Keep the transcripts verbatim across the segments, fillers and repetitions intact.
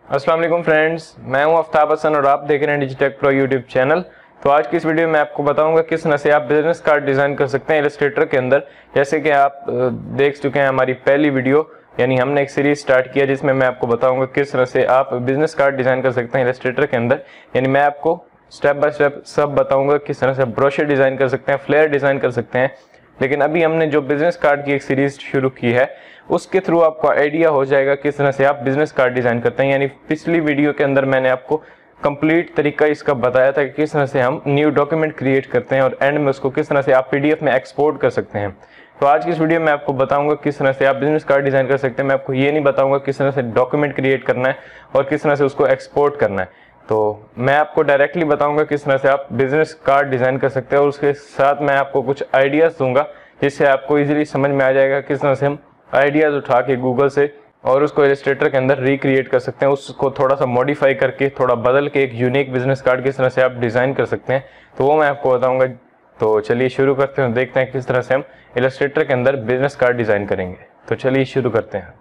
अस्सलाम वालेकुम फ्रेंड्स, मैं हूं आफ्ताब हसन और आप देख रहे हैं डिजिटेक प्रो यूट्यूब चैनल। तो आज की इस वीडियो में आपको बताऊंगा किस तरह से आप बिजनेस कार्ड डिज़ाइन कर सकते हैं इलस्ट्रेटर के अंदर। जैसे कि आप देख चुके हैं हमारी पहली वीडियो, यानी हमने एक सीरीज स्टार्ट किया जिसमें मैं आपको बताऊंगा किस तरह से आप बिजनेस कार्ड डिज़ाइन कर सकते हैं इलस्ट्रेटर के अंदर। यानी मैं आपको स्टेप बाय स्टेप सब बताऊंगा किस तरह से ब्रोशर डिज़ाइन कर सकते हैं, फ्लेयर डिज़ाइन कर सकते हैं। लेकिन अभी हमने जो बिजनेस कार्ड की एक सीरीज शुरू की है उसके थ्रू आपको आइडिया हो जाएगा किस तरह से आप बिजनेस कार्ड डिज़ाइन करते हैं। यानी पिछली वीडियो के अंदर मैंने आपको कंप्लीट तरीका इसका बताया था कि किस तरह से हम न्यू डॉक्यूमेंट क्रिएट करते हैं और एंड में उसको किस तरह से आप पीडीएफ में एक्सपोर्ट कर सकते हैं। तो आज की इस वीडियो में आपको बताऊंगा किस तरह से आप बिजनेस कार्ड डिज़ाइन कर सकते हैं। मैं आपको ये नहीं बताऊंगा किस तरह से डॉक्यूमेंट क्रिएट करना है और किस तरह से उसको एक्सपोर्ट करना है। तो मैं आपको डायरेक्टली बताऊंगा किस तरह से आप बिजनेस कार्ड डिज़ाइन कर सकते हैं और उसके साथ मैं आपको कुछ आइडियाज़ दूंगा जिससे आपको इजीली समझ में आ जाएगा किस तरह से हम आइडियाज़ उठा के गूगल से और उसको इलस्ट्रेटर के अंदर रिक्रिएट कर सकते हैं, उसको थोड़ा सा मॉडिफाई करके थोड़ा बदल के एक यूनिक बिजनेस कार्ड किस तरह से आप डिज़ाइन कर सकते हैं। तो वो मैं आपको बताऊंगा। तो चलिए शुरू करते हैं, देखते हैं किस तरह से हम इलस्ट्रेटर के अंदर बिजनेस कार्ड डिज़ाइन करेंगे। तो चलिए शुरू करते हैं।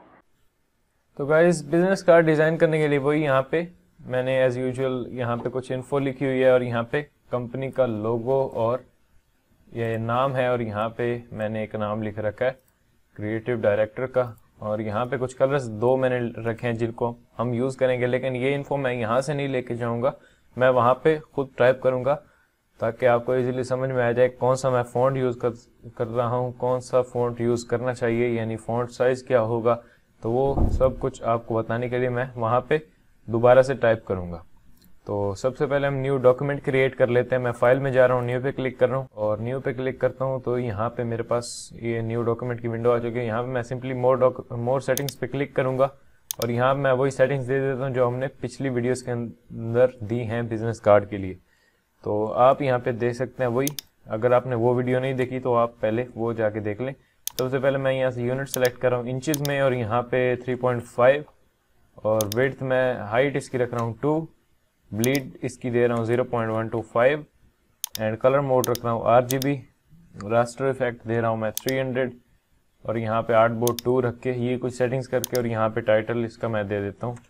तो गाइस, बिजनेस कार्ड डिज़ाइन करने के लिए वही यहाँ पे मैंने एज यूजुअल यहाँ पे कुछ इन्फो लिखी हुई है और यहाँ पे कंपनी का लोगो और ये नाम है और यहाँ पे मैंने एक नाम लिख रखा है क्रिएटिव डायरेक्टर का, और यहाँ पे कुछ कलर्स दो मैंने रखे हैं जिनको हम यूज़ करेंगे। लेकिन ये इन्फो मैं यहाँ से नहीं लेके जाऊँगा, मैं वहाँ पे खुद टाइप करूँगा ताकि आपको इजीली समझ में आ जाए कौन सा मैं फ़ॉन्ट यूज़ कर कर रहा हूँ, कौन सा फ़ॉन्ट यूज़ करना चाहिए, यानी फ़ॉन्ट साइज़ क्या होगा। तो वो सब कुछ आपको बताने के लिए मैं वहाँ पे दोबारा से टाइप करूँगा। तो सबसे पहले हम न्यू डॉक्यूमेंट क्रिएट कर लेते हैं। मैं फाइल में जा रहा हूँ, न्यू पे क्लिक कर रहा हूँ और न्यू पे क्लिक करता हूँ तो यहाँ पे मेरे पास ये न्यू डॉक्यूमेंट की विंडो आ चुकी है। यहाँ पे मैं simply more doc more settings पे क्लिक करूँगा और यहाँ मैं वही सेटिंग्स दे देता हूँ जो हमने पिछली वीडियोस के अंदर दी हैं बिजनेस कार्ड के लिए। तो आप यहाँ पे देख सकते हैं वही, अगर आपने वो वीडियो नहीं देखी तो आप पहले वो जाके देख लें। सबसे पहले मैं यहाँ से यूनिट सेलेक्ट कर रहा हूँ इंचज़ में और यहाँ पे थ्री पॉइंट फाइव और विड्थ में हाइट इसकी रख रहा हूँ टू, ब्लीड इसकी दे रहा हूँ zero point one two five and colour mode रख रहा हूँ आरजीबी, रास्टर इफेक्ट दे रहा हूँ मैं थ्री हंड्रेड और यहाँ पे आर्ट बोर्ड टू रख के ये कुछ सेटिंग्स करके और यहाँ पे टाइटल इसका मैं दे देता हूँ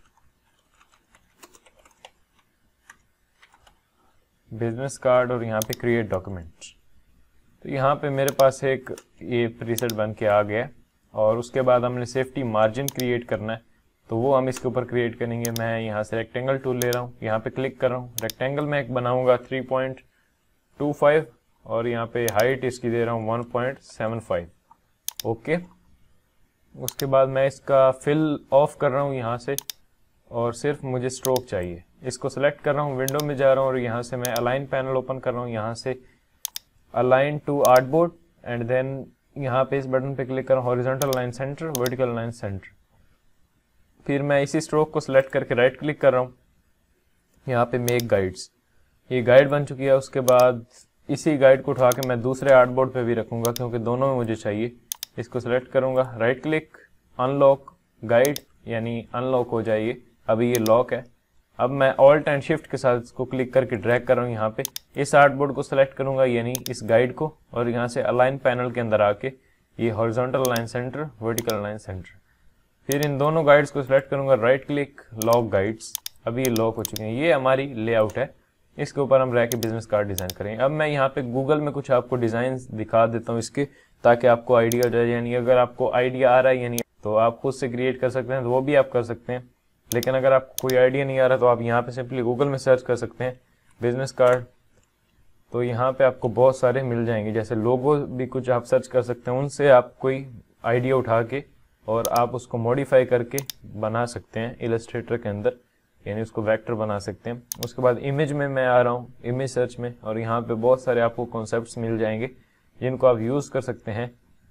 बिजनेस कार्ड और यहाँ पे क्रिएट डॉक्यूमेंट। तो यहाँ पे मेरे पास एक ये प्रीसेट बन के आ गया और उसके बाद हमने सेफ्टी मार्जिन क्रिएट करना है तो वो हम इसके ऊपर क्रिएट करेंगे। मैं यहाँ से रेक्टेंगल टूल ले रहा हूँ, यहाँ पे क्लिक कर रहा हूँ, रेक्टेंगल में एक बनाऊंगा थ्री पॉइंट टू फाइव और यहाँ पे हाइट इसकी दे रहा हूँ one point seven five. Okay, उसके बाद मैं इसका फिल ऑफ कर रहा हूँ यहाँ से और सिर्फ मुझे स्ट्रोक चाहिए। इसको सेलेक्ट कर रहा हूँ, विंडो में जा रहा हूँ और यहाँ से मैं अलाइन पैनल ओपन कर रहा हूँ, यहाँ से align to artboard and then यहाँ पे इस बटन पे क्लिक कर रहा हूँ horizontal line centre, vertical line centre. फिर मैं इसी स्ट्रोक को सिलेक्ट करके राइट क्लिक कर रहा हूँ, यहाँ पे मेक गाइड्स, ये गाइड बन चुकी है। उसके बाद इसी गाइड को उठा के मैं दूसरे आर्टबोर्ड पे भी रखूँगा क्योंकि दोनों में मुझे चाहिए। इसको सिलेक्ट करूँगा, राइट क्लिक, अनलॉक गाइड, यानी अनलॉक हो जाएगी। अभी ये लॉक है। अब मैं ऑल्ट एंड शिफ्ट के साथ इसको क्लिक करके ड्रैग कर रहा हूँ, यहाँ पे इस आर्टबोर्ड को सिलेक्ट करूँगा यानी इस गाइड को, और यहाँ से अलाइन पैनल के अंदर आके ये horizontal line centre, vertical line centre. फिर इन दोनों गाइड्स को सिलेक्ट करूंगा, राइट क्लिक, लॉक गाइड्स। अभी ये लॉक हो चुके हैं। ये हमारी लेआउट है, इसके ऊपर हम रह के बिजनेस कार्ड डिज़ाइन करेंगे। अब मैं यहाँ पे गूगल में कुछ आपको डिज़ाइन दिखा देता हूँ इसके, ताकि आपको आइडिया हो जाए। यानी अगर आपको आइडिया आ रहा है यानी तो आप खुद से क्रिएट कर सकते हैं, तो वो भी आप कर सकते हैं। लेकिन अगर आपको कोई आइडिया नहीं आ रहा तो आप यहाँ पे सिंपली गूगल में सर्च कर सकते हैं बिजनेस कार्ड। तो यहाँ पे आपको बहुत सारे मिल जाएंगे, जैसे लोगो भी कुछ आप सर्च कर सकते हैं, उनसे आप कोई आइडिया उठा के और आप उसको मॉडिफाई करके बना सकते हैं इलस्ट्रेटर के अंदर, यानी उसको वेक्टर बना सकते हैं। उसके बाद इमेज में मैं आ रहा हूँ, इमेज सर्च में, और यहाँ पे बहुत सारे आपको कॉन्सेप्ट्स मिल जाएंगे जिनको आप यूज़ कर सकते हैं।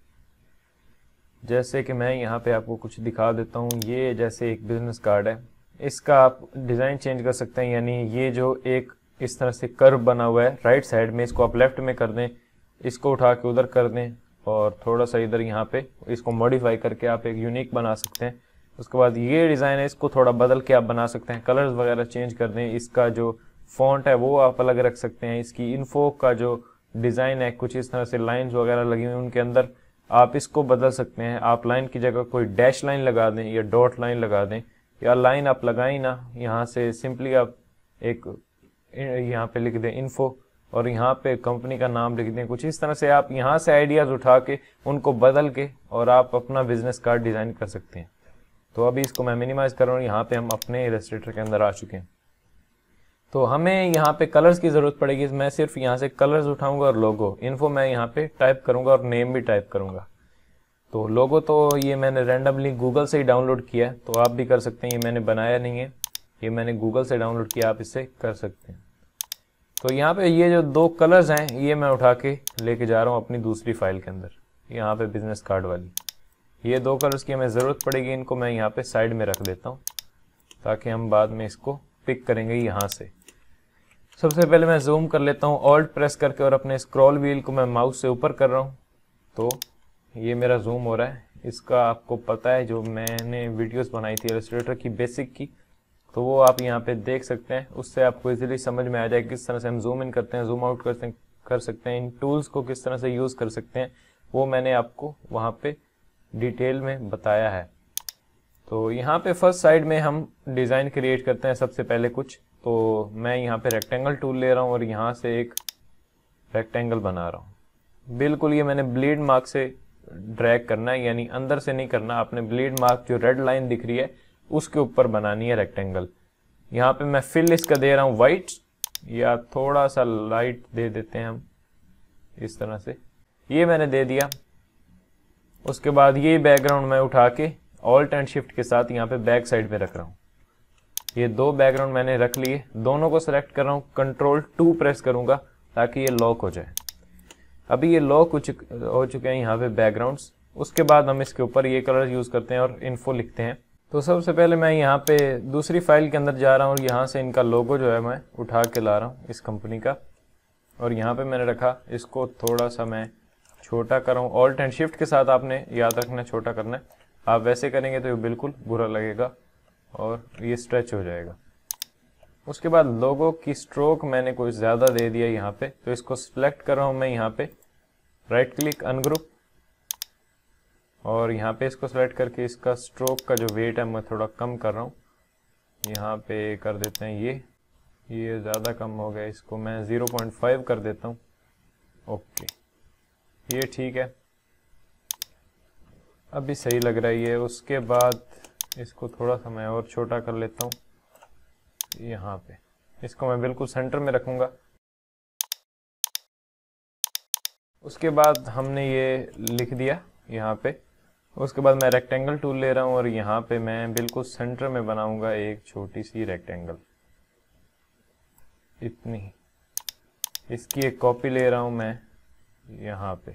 जैसे कि मैं यहाँ पे आपको कुछ दिखा देता हूँ। ये जैसे एक बिजनेस कार्ड है, इसका आप डिज़ाइन चेंज कर सकते हैं। यानी ये जो एक इस तरह से कर्व बना हुआ है राइट साइड में, इसको आप लेफ्ट में कर दें, इसको उठा के उधर कर दें और थोड़ा सा इधर यहाँ पे इसको मॉडिफाई करके आप एक यूनिक बना सकते हैं। उसके बाद ये डिज़ाइन है, इसको थोड़ा बदल के आप बना सकते हैं, कलर्स वगैरह चेंज कर दें। इसका जो फॉन्ट है वो आप अलग रख सकते हैं। इसकी इन्फो का जो डिज़ाइन है कुछ इस तरह से लाइंस वगैरह लगी हुई उनके अंदर आप इसको बदल सकते हैं। आप लाइन की जगह कोई डैश लाइन लगा दें या डॉट लाइन लगा दें या लाइन आप लगाई ना, यहाँ से सिंपली आप एक यहाँ पे लिख दें इन्फो और यहाँ पे कंपनी का नाम लिख दें। कुछ इस तरह से आप यहाँ से आइडियाज उठा के उनको बदल के और आप अपना बिजनेस कार्ड डिजाइन कर सकते हैं। तो अभी इसको मैं मिनिमाइज कर रहा हूँ। यहाँ पे हम अपने इलस्ट्रेटर के अंदर आ चुके हैं। तो हमें यहाँ पे कलर्स की जरूरत पड़ेगी। मैं सिर्फ यहाँ से कलर्स उठाऊंगा और लोगो इन्फो मैं यहाँ पे टाइप करूंगा और नेम भी टाइप करूंगा। तो लोगो तो ये मैंने रैंडमली गूगल से ही डाउनलोड किया है, तो आप भी कर सकते हैं। ये मैंने बनाया नहीं है, ये मैंने गूगल से डाउनलोड किया, आप इससे कर सकते हैं। तो यहाँ पे ये जो दो कलर्स हैं ये मैं उठा के लेके जा रहा हूँ अपनी दूसरी फाइल के अंदर, यहाँ पे बिजनेस कार्ड वाली। ये दो कलर्स की हमें ज़रूरत पड़ेगी, इनको मैं यहाँ पे साइड में रख देता हूँ ताकि हम बाद में इसको पिक करेंगे यहाँ से। सबसे पहले मैं जूम कर लेता हूँ ऑल्ट प्रेस करके और अपने स्क्रॉल व्हील को मैं माउस से ऊपर कर रहा हूँ, तो ये मेरा जूम हो रहा है। इसका आपको पता है, जो मैंने वीडियोस बनाई थी इलस्ट्रेटर की बेसिक की, तो वो आप यहाँ पे देख सकते हैं। उससे आपको इजीली समझ में आ जाए किस तरह से हम जूम इन करते हैं, जूम आउट करते हैं कर सकते हैं, इन टूल्स को किस तरह से यूज़ कर सकते हैं, वो मैंने आपको वहाँ पे डिटेल में बताया है। तो यहाँ पे फर्स्ट साइड में हम डिज़ाइन क्रिएट करते हैं सबसे पहले कुछ। तो मैं यहाँ पे रेक्टेंगल टूल ले रहा हूँ और यहाँ से एक रेक्टेंगल बना रहा हूँ। बिल्कुल ये मैंने ब्लीड मार्क से ड्रैग करना है, यानी अंदर से नहीं करना। आपने ब्लीड मार्क जो रेड लाइन दिख रही है उसके ऊपर बनानी है रेक्टेंगल। यहाँ पे मैं फिल इसका दे रहा हूँ वाइट, या थोड़ा सा लाइट दे देते हैं हम इस तरह से, ये मैंने दे दिया। उसके बाद ये बैकग्राउंड मैं उठा के ऑल्ट एंड शिफ्ट के साथ यहाँ पे बैक साइड पे रख रहा हूँ। ये दो बैकग्राउंड मैंने रख लिए, दोनों को सेलेक्ट कर रहा हूँ, कंट्रोल टू प्रेस करूंगा ताकि ये लॉक हो जाए। अभी ये लॉक हो चुके हैं यहाँ पे बैकग्राउंड्स। उसके बाद हम इसके ऊपर ये कलर यूज करते हैं और इन्फो लिखते हैं। तो सबसे पहले मैं यहाँ पे दूसरी फाइल के अंदर जा रहा हूँ और यहाँ से इनका लोगो जो है मैं उठा के ला रहा हूँ इस कंपनी का, और यहाँ पे मैंने रखा। इसको थोड़ा सा मैं छोटा कर रहा हूँ, ऑल्ट एंड शिफ्ट के साथ आपने याद रखना छोटा करना है। आप वैसे करेंगे तो ये बिल्कुल बुरा लगेगा और ये स्ट्रेच हो जाएगा। उसके बाद लोगो की स्ट्रोक मैंने कुछ ज़्यादा दे दिया यहाँ पे, तो इसको सिलेक्ट कर रहा हूँ मैं यहाँ पे, राइट क्लिक अनग्रुप, और यहाँ पे इसको सेलेक्ट करके इसका स्ट्रोक का जो वेट है मैं थोड़ा कम कर रहा हूँ। यहाँ पे कर देते हैं ये ये ज़्यादा कम हो गया, इसको मैं ज़ीरो पॉइंट फाइव कर देता हूँ। ओके, ये ठीक है, अभी सही लग रहा है ये। उसके बाद इसको थोड़ा सा मैं और छोटा कर लेता हूँ यहाँ पे, इसको मैं बिल्कुल सेंटर में रखूँगा। उसके बाद हमने ये लिख दिया यहाँ पे। उसके बाद मैं रेक्टेंगल टूल ले रहा हूँ और यहाँ पे मैं बिल्कुल सेंटर में बनाऊंगा एक छोटी सी रेक्टेंगल, इतनी। इसकी एक कॉपी ले रहा हूँ मैं यहाँ पे,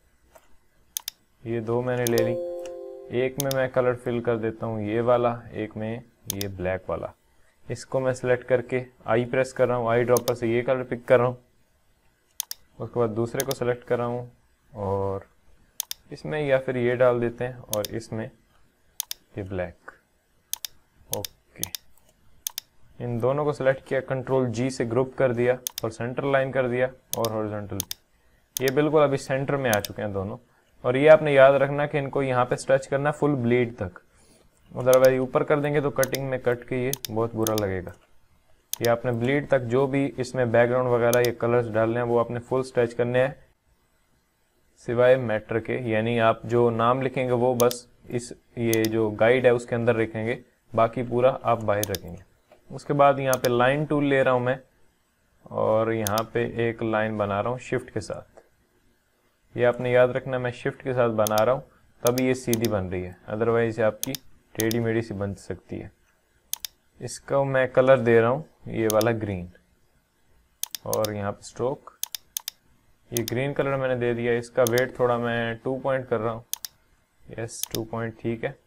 ये दो मैंने ले ली। एक में मैं कलर फिल कर देता हूँ ये वाला, एक में ये ब्लैक वाला। इसको मैं सिलेक्ट करके आई प्रेस कर रहा हूँ, आई ड्रॉपर से ये कलर पिक कर रहा हूँ। उसके बाद दूसरे को सेलेक्ट कर रहा हूँ और इसमें या फिर ये डाल देते हैं और इसमें ये ब्लैक। ओके, इन दोनों को सेलेक्ट किया, कंट्रोल जी से ग्रुप कर दिया और सेंटर लाइन कर दिया और हॉरिजॉन्टल। ये बिल्कुल अभी सेंटर में आ चुके हैं दोनों। और ये आपने याद रखना कि इनको यहाँ पे स्ट्रेच करना फुल ब्लीड तक, अदरवाइज ऊपर कर देंगे तो कटिंग में कट के ये बहुत बुरा लगेगा। ये आपने ब्लीड तक जो भी इसमें बैकग्राउंड वगैरह ये कलर्स डालने हैं वो आपने फुल स्ट्रेच करने हैं, सिवाय मैटर के, यानी आप जो नाम लिखेंगे वो बस इस ये जो गाइड है उसके अंदर रखेंगे, बाकी पूरा आप बाहर रखेंगे। उसके बाद यहाँ पे लाइन टूल ले रहा हूँ मैं और यहाँ पे एक लाइन बना रहा हूँ शिफ्ट के साथ। ये आपने याद रखना मैं शिफ्ट के साथ बना रहा हूँ तभी ये सीधी बन रही है, अदरवाइज आपकी टेढ़ी मेढ़ी सी बन सकती है। इसका मैं कलर दे रहा हूँ ये वाला ग्रीन, और यहाँ पे स्ट्रोक ये ग्रीन कलर मैंने दे दिया। इसका वेट थोड़ा मैं टू पॉइंट कर रहा हूँ, यस टू पॉइंट ठीक है।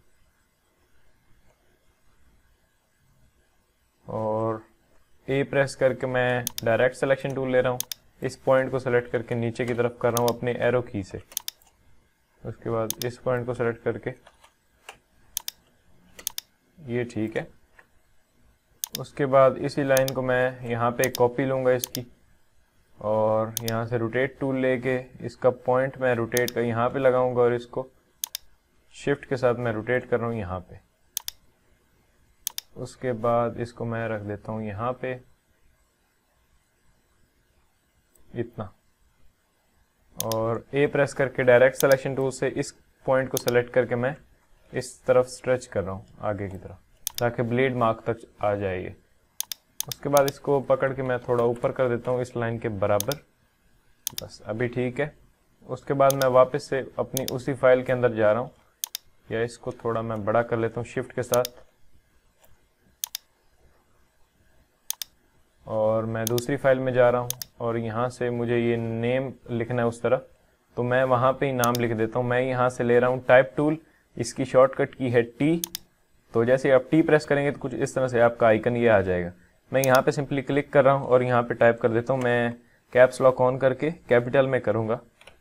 और ए प्रेस करके मैं डायरेक्ट सिलेक्शन टूल ले रहा हूँ, इस पॉइंट को सेलेक्ट करके नीचे की तरफ कर रहा हूँ अपने एरो की से। उसके बाद इस पॉइंट को सेलेक्ट करके ये ठीक है। उसके बाद इसी लाइन को मैं यहाँ पे कॉपी लूँगा इसकी, और यहाँ से रोटेट टूल लेके इसका पॉइंट मैं रोटेट कर यहाँ पे लगाऊंगा और इसको शिफ्ट के साथ मैं रोटेट कर रहा हूँ यहाँ पे। उसके बाद इसको मैं रख देता हूँ यहाँ पे इतना, और ए प्रेस करके डायरेक्ट सिलेक्शन टूल से इस पॉइंट को सेलेक्ट करके मैं इस तरफ स्ट्रेच कर रहा हूँ आगे की तरफ, ताकि ब्लेड मार्क तक आ जाए। उसके बाद इसको पकड़ के मैं थोड़ा ऊपर कर देता हूँ इस लाइन के बराबर, बस अभी ठीक है। उसके बाद मैं वापस से अपनी उसी फाइल के अंदर जा रहा हूँ, या इसको थोड़ा मैं बड़ा कर लेता हूँ शिफ्ट के साथ, और मैं दूसरी फाइल में जा रहा हूँ और यहाँ से मुझे ये नेम लिखना है उस तरफ, तो मैं वहाँ पे ही नाम लिख देता हूँ। मैं यहाँ से ले रहा हूँ टाइप टूल, इसकी शॉर्टकट की है टी, तो जैसे आप टी प्रेस करेंगे तो कुछ इस तरह से आपका आइकन ये आ जाएगा। मैं यहाँ पे सिंपली क्लिक कर रहा हूँ और यहाँ पे टाइप कर देता हूँ। मैं कैप्स लॉक ऑन करके कैपिटल में करूँगा।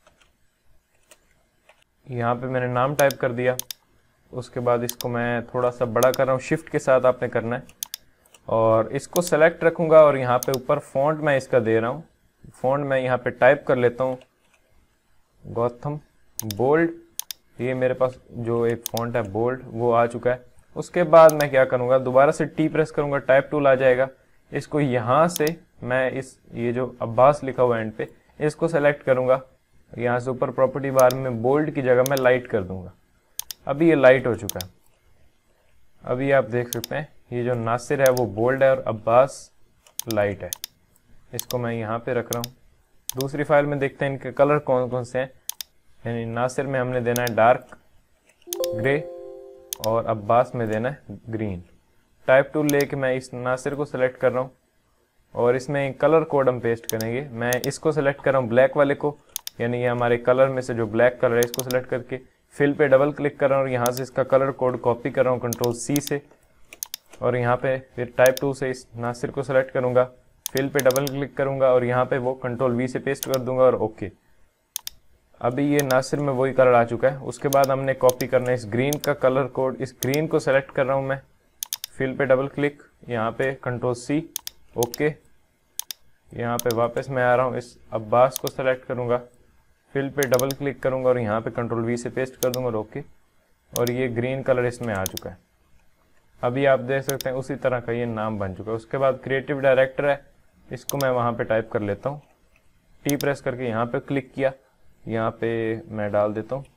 यहाँ पे मैंने नाम टाइप कर दिया। उसके बाद इसको मैं थोड़ा सा बड़ा कर रहा हूँ, शिफ्ट के साथ आपने करना है, और इसको सेलेक्ट रखूँगा और यहाँ पे ऊपर फॉन्ट मैं इसका दे रहा हूँ। फॉन्ट मैं यहाँ पे टाइप कर लेता हूँ गौतम बोल्ड, ये मेरे पास जो एक फॉन्ट है बोल्ड वो आ चुका है। उसके बाद मैं क्या करूँगा, दोबारा से टी प्रेस करूँगा, टाइप टूल आ जाएगा। इसको यहाँ से मैं इस ये जो अब्बास लिखा हुआ एंड पे इसको सेलेक्ट करूँगा, यहाँ से ऊपर प्रॉपर्टी बार में बोल्ड की जगह मैं लाइट कर दूँगा। अभी ये लाइट हो चुका है। अभी आप देख सकते हैं ये जो नासिर है वो बोल्ड है और अब्बास लाइट है। इसको मैं यहाँ पे रख रहा हूँ। दूसरी फाइल में देखते हैं इनके कलर कौन कौन से हैं। यानी नासिर में हमने देना है डार्क ग्रे और अब्बास में देना है ग्रीन। टाइप टूल लेके मैं इस नासिर को सिलेक्ट कर रहा हूँ और इसमें कलर कोड हम पेस्ट करेंगे। मैं इसको सिलेक्ट कर रहा हूँ ब्लैक वाले को, यानी ये हमारे कलर में से जो ब्लैक कलर है इसको सिलेक्ट करके फिल पे डबल क्लिक कर रहा हूँ और यहाँ से इसका कलर कोड कॉपी कर रहा हूँ कंट्रोल सी से, और यहाँ पे फिर टाइप टू से इस नासिर को सिलेक्ट करूँगा, फिल पे डबल क्लिक करूँगा और यहाँ पे वो कंट्रोल वी से पेस्ट कर दूंगा और ओके। अभी ये नासिर में वही कलर आ चुका है। उसके बाद हमने कॉपी करना है इस ग्रीन का कलर कोड। इस ग्रीन को सेलेक्ट कर रहा हूँ मैं, फिल पे डबल क्लिक, यहाँ पे कंट्रोल सी, ओके। यहाँ पे वापस मैं आ रहा हूँ, इस अब्बास को सेलेक्ट करूँगा, फिल पे डबल क्लिक करूँगा और यहाँ पे कंट्रोल वी से पेस्ट कर दूंगा और ओके। और ये ग्रीन कलर इसमें आ चुका है। अभी आप देख सकते हैं उसी तरह का ये नाम बन चुका है। उसके बाद क्रिएटिव डायरेक्टर है, इसको मैं वहाँ पे टाइप कर लेता हूँ। टी प्रेस करके यहाँ पे क्लिक किया, यहाँ पे मैं डाल देता हूँ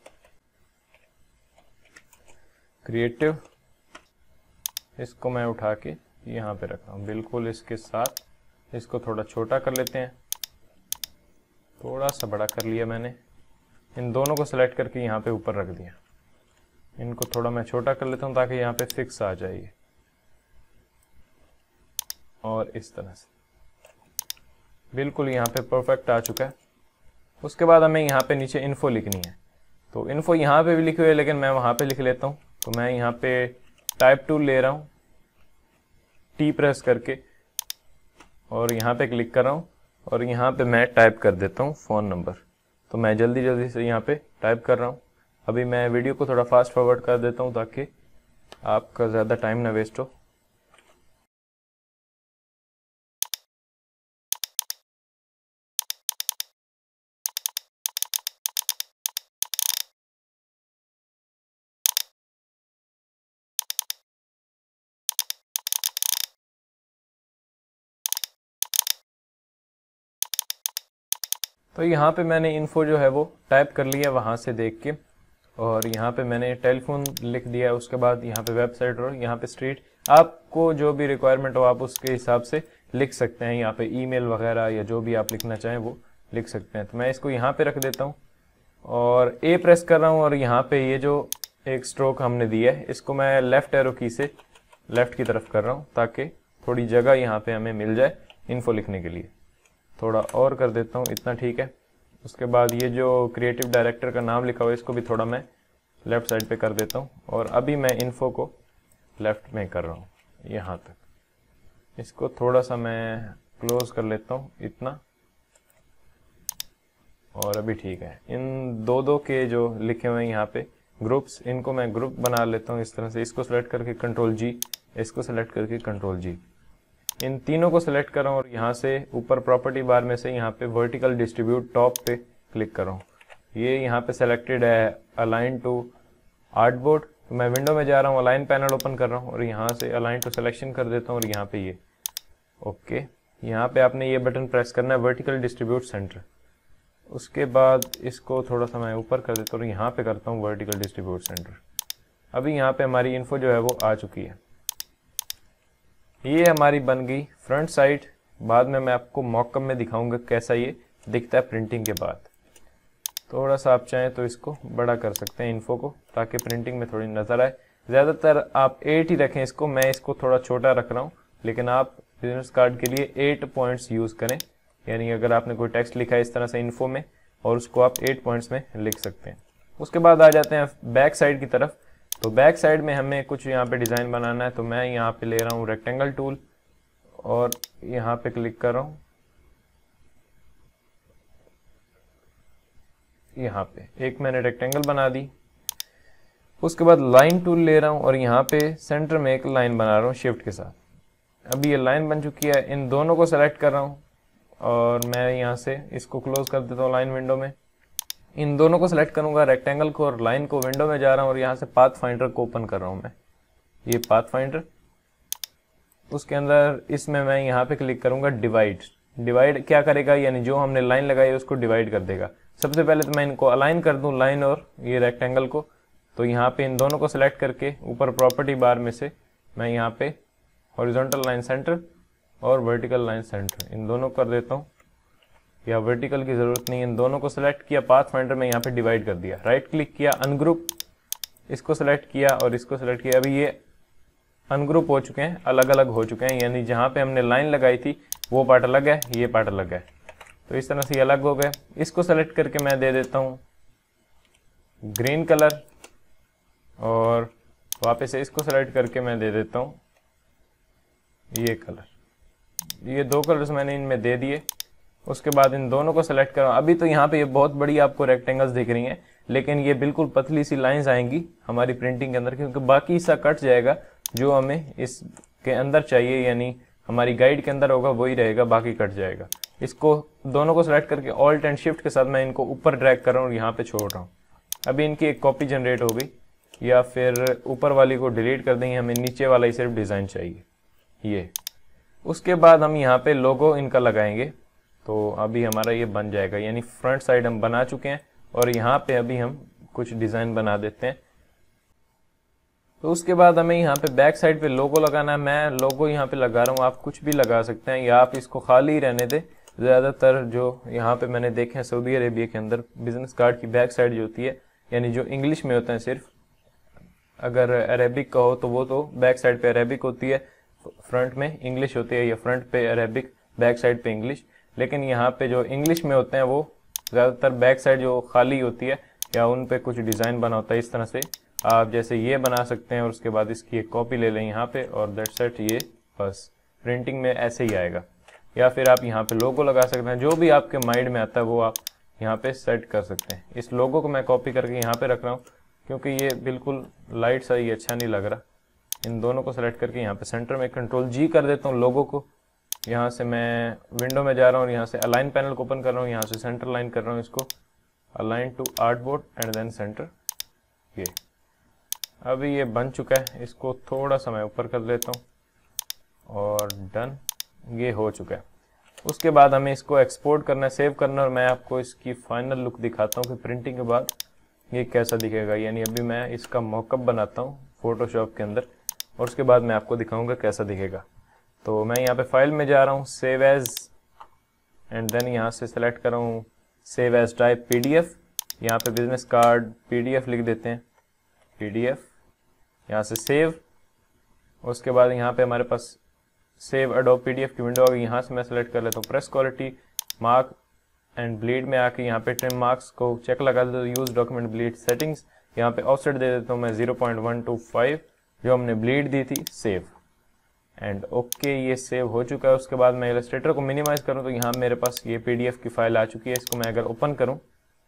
क्रिएटिव। इसको मैं उठा के यहाँ पे रख रहा हूँ बिल्कुल इसके साथ। इसको थोड़ा छोटा कर लेते हैं, थोड़ा सा बड़ा कर लिया मैंने। इन दोनों को सेलेक्ट करके यहाँ पे ऊपर रख दिया। इनको थोड़ा मैं छोटा कर लेता हूँ ताकि यहाँ पे फिक्स आ जाए, और इस तरह से बिल्कुल यहाँ पे परफेक्ट आ चुका है। उसके बाद हमें यहाँ पे नीचे इन्फो लिखनी है, तो इन्फो यहाँ पे भी लिखी हुई है लेकिन मैं वहाँ पे लिख लेता हूँ। तो मैं यहाँ पे टाइप टूल ले रहा हूँ, टी प्रेस करके और यहाँ पे क्लिक कर रहा हूँ और यहाँ पे मैं टाइप कर देता हूँ फ़ोन नंबर। तो मैं जल्दी जल्दी से यहाँ पे टाइप कर रहा हूँ। अभी मैं वीडियो को थोड़ा फास्ट फॉरवर्ड कर देता हूँ ताकि आपका ज़्यादा टाइम ना वेस्ट हो। तो यहाँ पे मैंने इन्फो जो है वो टाइप कर लिया वहाँ से देख के, और यहाँ पे मैंने टेलीफोन लिख दिया। उसके बाद यहाँ पे वेबसाइट और यहाँ पे स्ट्रीट, आपको जो भी रिक्वायरमेंट हो आप उसके हिसाब से लिख सकते हैं। यहाँ पे ईमेल वगैरह या जो भी आप लिखना चाहें वो लिख सकते हैं। तो मैं इसको यहाँ पे रख देता हूँ और ए प्रेस कर रहा हूँ, और यहाँ पे ये जो एक स्ट्रोक हमने दिया है इसको मैं लेफ्ट एरो की से लेफ्ट की तरफ कर रहा हूँ ताकि थोड़ी जगह यहाँ पे हमें मिल जाए इन्फो लिखने के लिए। थोड़ा और कर देता हूँ, इतना ठीक है। उसके बाद ये जो क्रिएटिव डायरेक्टर का नाम लिखा हुआ है इसको भी थोड़ा मैं लेफ़्ट साइड पे कर देता हूँ, और अभी मैं इन्फो को लेफ़्ट में कर रहा हूँ यहाँ तक। इसको थोड़ा सा मैं क्लोज कर लेता हूँ इतना, और अभी ठीक है। इन दो दो के जो लिखे हुए हैं यहाँ पे ग्रुप्स, इनको मैं ग्रुप बना लेता हूँ इस तरह से। इसको सेलेक्ट करके कंट्रोल जी, इसको सेलेक्ट करके कंट्रोल जी, इन तीनों को सेलेक्ट कर रहा हूँ और यहाँ से ऊपर प्रॉपर्टी बार में से यहाँ पे वर्टिकल डिस्ट्रीब्यूट टॉप पे क्लिक कर रहा हूँ। ये यहाँ पे सेलेक्टेड है अलाइन टू आर्टबोर्ड, तो मैं विंडो में जा रहा हूँ, अलाइन पैनल ओपन कर रहा हूँ और यहाँ से अलाइन टू सिलेक्शन कर देता हूँ और यहाँ पे ये ओके। यहाँ पे आपने ये बटन प्रेस करना है वर्टिकल डिस्ट्रीब्यूट सेंटर। उसके बाद इसको थोड़ा सा मैं ऊपर कर देता हूँ और यहाँ पे करता हूँ वर्टिकल डिस्ट्रीब्यूट सेंटर। अभी यहाँ पे हमारी इन्फो जो है वो आ चुकी है। ये हमारी बन गई फ्रंट साइड। बाद में मैं आपको मॉकअप में दिखाऊंगा कैसा ये दिखता है प्रिंटिंग के बाद। थोड़ा सा आप चाहें तो इसको बड़ा कर सकते हैं इन्फो को, ताकि प्रिंटिंग में थोड़ी नज़र आए। ज़्यादातर आप एट ही रखें इसको, मैं इसको थोड़ा छोटा रख रहा हूँ, लेकिन आप बिजनेस कार्ड के लिए एट पॉइंट्स यूज़ करें। यानी अगर आपने कोई टेक्स्ट लिखा है इस तरह से इन्फो में, और उसको आप एट पॉइंट्स में लिख सकते हैं। उसके बाद आ जाते हैं बैक साइड की तरफ। तो बैक साइड में हमें कुछ यहाँ पे डिज़ाइन बनाना है। तो मैं यहाँ पे ले रहा हूँ रेक्टेंगल टूल और यहाँ पे क्लिक कर रहा हूँ, यहाँ पे एक मैंने रेक्टेंगल बना दी। उसके बाद लाइन टूल ले रहा हूँ और यहाँ पे सेंटर में एक लाइन बना रहा हूँ शिफ्ट के साथ। अभी ये लाइन बन चुकी है। इन दोनों को सेलेक्ट कर रहा हूँ और मैं यहाँ से इसको क्लोज कर देता हूँ लाइन विंडो में। इन दोनों को सेलेक्ट करूँगा, रेक्टेंगल को और लाइन को। विंडो में जा रहा हूँ और यहाँ से पाथ फाइंडर को ओपन कर रहा हूँ मैं, ये पाथ फाइंडर। उसके अंदर इसमें मैं यहाँ पे क्लिक करूँगा डिवाइड। डिवाइड क्या करेगा, यानी जो हमने लाइन लगाई है उसको डिवाइड कर देगा। सबसे पहले तो मैं इनको अलाइन कर दूँ, लाइन और ये रेक्टेंगल को। तो यहाँ पे इन दोनों को सेलेक्ट करके ऊपर प्रॉपर्टी बार में से मैं यहाँ पे हॉरिजॉन्टल लाइन सेंटर और वर्टिकल लाइन सेंटर इन दोनों कर देता हूँ, या वर्टिकल की ज़रूरत नहीं। इन दोनों को सेलेक्ट किया, पाथ फाइंडर में यहाँ पे डिवाइड कर दिया, राइट क्लिक किया, अनग्रुप, इसको सेलेक्ट किया और इसको सेलेक्ट किया। अभी ये अनग्रुप हो चुके हैं, अलग अलग हो चुके हैं, यानी जहाँ पे हमने लाइन लगाई थी वो पार्ट अलग है, ये पार्ट अलग है। तो इस तरह से ये अलग हो गए। इसको सेलेक्ट करके मैं दे देता हूँ ग्रीन कलर और वापस से इसको सेलेक्ट करके मैं दे देता हूँ ये कलर। ये दो कलर्स मैंने इनमें दे दिए। उसके बाद इन दोनों को सेलेक्ट करो। अभी तो यहाँ पे ये बहुत बड़ी आपको रेक्टेंगल्स दिख रही हैं, लेकिन ये बिल्कुल पतली सी लाइंस आएंगी हमारी प्रिंटिंग के अंदर, क्योंकि बाकी हिस्सा कट जाएगा जो हमें इसके अंदर चाहिए, यानी हमारी गाइड के अंदर होगा वही रहेगा, बाकी कट जाएगा। इसको दोनों को सेलेक्ट करके ऑल्ट एंड शिफ्ट के साथ मैं इनको ऊपर ड्रैग कर रहा हूँ और यहाँ पे छोड़ रहा हूँ। अभी इनकी एक कॉपी जनरेट हो गई, या फिर ऊपर वाली को डिलीट कर देंगे, हमें नीचे वाला ही सिर्फ डिज़ाइन चाहिए ये। उसके बाद हम यहाँ पे लोगो इनका लगाएंगे। तो अभी हमारा ये बन जाएगा, यानी फ्रंट साइड हम बना चुके हैं और यहाँ पे अभी हम कुछ डिज़ाइन बना देते हैं। तो उसके बाद हमें यहाँ पे बैक साइड पे लोगो लगाना है। मैं लोगो यहाँ पे लगा रहा हूँ, आप कुछ भी लगा सकते हैं या आप इसको खाली रहने दें। ज़्यादातर जो यहाँ पे मैंने देखे हैं सऊदी अरेबिया के अंदर बिजनेस कार्ड की बैक साइड जो होती है, यानी जो इंग्लिश में होते हैं सिर्फ, अगर अरेबिक का हो तो वो तो बैक साइड पे अरेबिक होती है, फ्रंट में इंग्लिश होती है, या फ्रंट पे अरेबिक बैक साइड पे इंग्लिश। लेकिन यहाँ पे जो इंग्लिश में होते हैं वो ज़्यादातर बैक साइड जो खाली होती है या उन पे कुछ डिज़ाइन बना होता है। इस तरह से आप जैसे ये बना सकते हैं और उसके बाद इसकी एक कॉपी ले लें यहाँ पे, और दैट्स इट। ये बस प्रिंटिंग में ऐसे ही आएगा। या फिर आप यहाँ पे लोगो लगा सकते हैं, जो भी आपके माइंड में आता है वो आप यहाँ पे सेट कर सकते हैं। इस लोगो को मैं कॉपी करके यहाँ पे रख रहा हूँ, क्योंकि ये बिल्कुल लाइट सा, ये अच्छा नहीं लग रहा। इन दोनों को सेलेक्ट करके यहाँ पे सेंटर में कंट्रोल जी कर देता हूँ लोगो को। यहाँ से मैं विंडो में जा रहा हूँ और यहाँ से अलाइन पैनल को ओपन कर रहा हूँ, यहाँ से सेंटर लाइन कर रहा हूँ इसको, align to artboard and then centre. ये अभी ये बन चुका है, इसको थोड़ा सा मैं ऊपर कर लेता हूँ और डन, ये हो चुका है। उसके बाद हमें इसको एक्सपोर्ट करना है, सेव करना है, और मैं आपको इसकी फाइनल लुक दिखाता हूँ कि प्रिंटिंग के बाद ये कैसा दिखेगा। यानी अभी मैं इसका मॉकअप बनाता हूँ फोटोशॉप के अंदर और उसके बाद मैं आपको दिखाऊंगा कैसा दिखेगा। तो मैं यहाँ पे फाइल में जा रहा हूँ, सेव एज, एंड देन यहाँ से सेलेक्ट कर रहा हूँ सेव एज टाइप पीडीएफ। यहाँ पे बिजनेस कार्ड पीडीएफ लिख देते हैं, पीडीएफ, यहाँ से सेव। उसके बाद यहाँ पे हमारे पास सेव एडोब पीडीएफ की विंडो आ गई। यहाँ से मैं सेलेक्ट कर लेता हूँ press quality, mark and bleed में आके यहाँ पे ट्रिम मार्क्स को चेक लगा देता हूँ, यूज डॉक्यूमेंट ब्लीड सेटिंग्स। यहाँ पे ऑफसेट दे देता हूँ मैं zero point one two five, जो हमने ब्लीड दी थी, सेव एंड ओके। ये सेव हो चुका है। उसके बाद मैं इलस्ट्रेटर को मिनिमाइज करूँ तो यहाँ मेरे पास ये पीडीएफ की फाइल आ चुकी है। इसको मैं अगर ओपन करूँ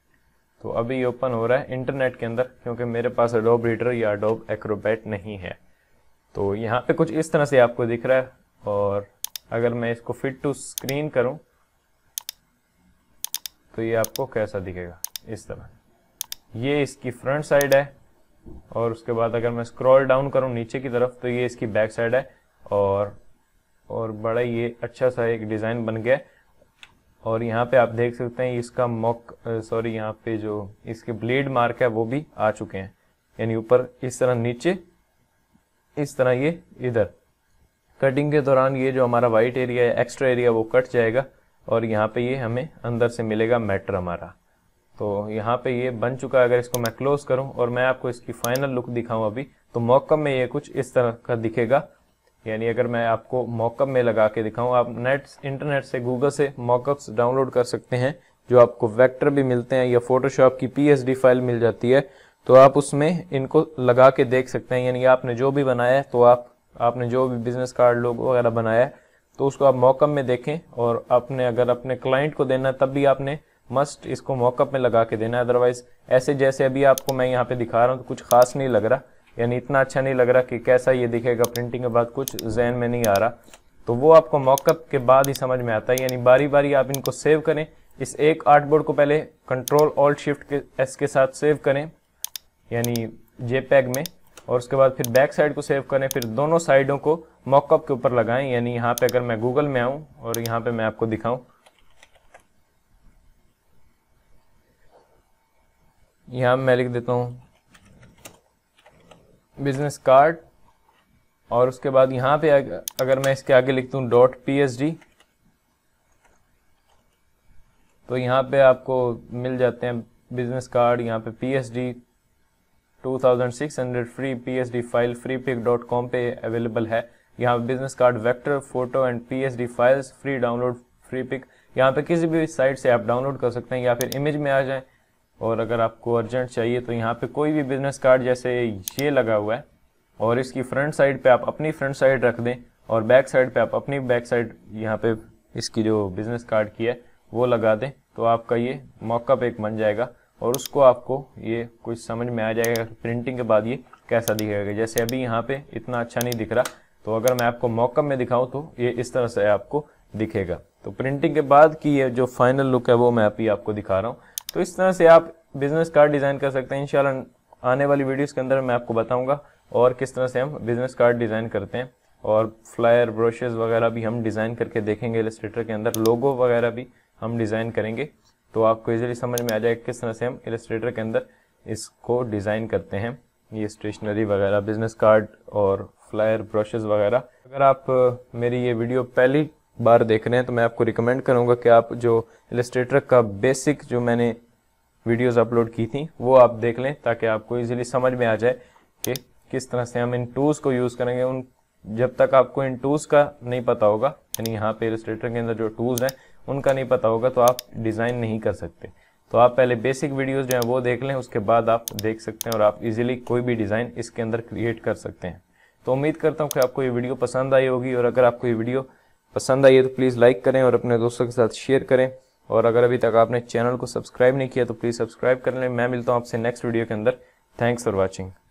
तो अभी ये ओपन हो रहा है इंटरनेट के अंदर, क्योंकि मेरे पास एडोब रीडर या एडोब एक्रोबैट नहीं है। तो यहाँ पे कुछ इस तरह से आपको दिख रहा है। और अगर मैं इसको फिट टू स्क्रीन करूँ तो ये आपको कैसा दिखेगा, इस तरह। ये इसकी फ्रंट साइड है। और उसके बाद अगर मैं स्क्रॉल डाउन करूं नीचे की तरफ तो ये इसकी बैक साइड है और और बड़ा ये अच्छा सा एक डिज़ाइन बन गया। और यहाँ पे आप देख सकते हैं इसका मॉक सॉरी यहाँ पे जो इसके ब्लेड मार्क है वो भी आ चुके हैं, यानी ऊपर इस तरह, नीचे इस तरह, ये इधर। कटिंग के दौरान ये जो हमारा वाइट एरिया है, एक्स्ट्रा एरिया, वो कट जाएगा और यहाँ पे ये हमें अंदर से मिलेगा मैटर हमारा। तो यहाँ पे ये बन चुका है। अगर इसको मैं क्लोज करूँ और मैं आपको इसकी फाइनल लुक दिखाऊं अभी, तो मॉकअप में ये कुछ इस तरह का दिखेगा। यानी अगर मैं आपको मॉकअप में लगा के दिखाऊं, आप नेट इंटरनेट से, गूगल से मॉकअप्स डाउनलोड कर सकते हैं, जो आपको वेक्टर भी मिलते हैं या फोटोशॉप की पीएसडी फाइल मिल जाती है, तो आप उसमें इनको लगा के देख सकते हैं। यानी आपने जो भी बनाया है, तो आप आपने जो भी बिजनेस कार्ड लोगो वगैरह बनाया है, तो उसको आप मॉकअप में देखें। और आपने अगर अपने क्लाइंट को देना है तब भी आपने मस्ट इसको मॉकअप में लगा के देना है। अदरवाइज ऐसे जैसे अभी आपको मैं यहाँ पे दिखा रहा हूँ तो कुछ खास नहीं लग रहा, यानी इतना अच्छा नहीं लग रहा कि कैसा ये दिखेगा प्रिंटिंग के बाद, कुछ जहन में नहीं आ रहा। तो वो आपको मॉकअप के बाद ही समझ में आता है। यानी बारी बारी आप इनको सेव करें। इस एक आर्टबोर्ड को पहले कंट्रोल ऑल्ट शिफ्ट के एस के साथ सेव करें, यानी जेपैग में, और उसके बाद फिर बैक साइड को सेव करें, फिर दोनों साइडों को मॉकअप के ऊपर लगाएं। यानी यहाँ पे अगर मैं गूगल में आऊँ और यहाँ पे मैं आपको दिखाऊं, यहाँ मैं लिख देता हूँ बिजनेस कार्ड, और उसके बाद यहाँ पे अगर मैं इसके आगे लिखता हूँ डॉट पी एस डी, तो यहाँ पे आपको मिल जाते हैं बिजनेस कार्ड। यहाँ पे P S D two thousand six hundred free PSD file Freepik dot com पे अवेलेबल है। यहाँ business card vector photo and PSD files free download Freepik, यहाँ पे किसी भी साइट से आप डाउनलोड कर सकते हैं या फिर इमेज में आ जाएं। और अगर आपको अर्जेंट चाहिए तो यहाँ पे कोई भी बिजनेस कार्ड जैसे ये लगा हुआ है, और इसकी फ्रंट साइड पे आप अपनी फ्रंट साइड रख दें और बैक साइड पे आप अपनी बैक साइड यहाँ पे इसकी जो बिजनेस कार्ड की है वो लगा दें, तो आपका ये मॉकअप एक बन जाएगा और उसको आपको ये कुछ समझ में आ जाएगा प्रिंटिंग के बाद ये कैसा दिखेगा। जैसे अभी यहाँ पे इतना अच्छा नहीं दिख रहा, तो अगर मैं आपको मॉकअप में दिखाऊं तो ये इस तरह से आपको दिखेगा। तो प्रिंटिंग के बाद की ये जो फाइनल लुक है वो मैं अभी आपको दिखा रहा हूँ। तो इस तरह से आप बिजनेस कार्ड डिज़ाइन कर सकते हैं। इंशाल्लाह आने वाली वीडियोस के अंदर मैं आपको बताऊंगा और किस तरह से हम बिजनेस कार्ड डिज़ाइन करते हैं, और फ्लायर ब्रोशर्स वगैरह भी हम डिज़ाइन करके देखेंगे इलस्ट्रेटर के अंदर, लोगो वगैरह भी हम डिज़ाइन करेंगे, तो आपको इजीली समझ में आ जाएगा किस तरह से हम इलस्ट्रेटर के अंदर इसको डिज़ाइन करते हैं, ये स्टेशनरी वगैरह, बिजनेस कार्ड और फ्लायर ब्रोशर्स वगैरह। अगर आप मेरी ये वीडियो पहली बार देख रहे हैं तो मैं आपको रिकमेंड करूंगा कि आप जो इलस्ट्रेटर का बेसिक जो मैंने वीडियोस अपलोड की थी वो आप देख लें, ताकि आपको इजीली समझ में आ जाए कि किस तरह से हम इन टूल्स को यूज़ करेंगे। उन जब तक आपको इन टूल्स का नहीं पता होगा, यानी यहाँ पे इलस्ट्रेटर के अंदर जो टूल्स हैं उनका नहीं पता होगा, तो आप डिज़ाइन नहीं कर सकते। तो आप पहले बेसिक वीडियोस जो हैं वो देख लें, उसके बाद आप देख सकते हैं और आप इजीली कोई भी डिज़ाइन इसके अंदर क्रिएट कर सकते हैं। तो उम्मीद करता हूँ कि आपको ये वीडियो पसंद आई होगी, और अगर आपको ये वीडियो पसंद आई है तो प्लीज़ लाइक करें और अपने दोस्तों के साथ शेयर करें, और अगर अभी तक आपने चैनल को सब्सक्राइब नहीं किया तो प्लीज़ सब्सक्राइब कर लें। मैं मिलता हूँ आपसे नेक्स्ट वीडियो के अंदर। Thanks for watching.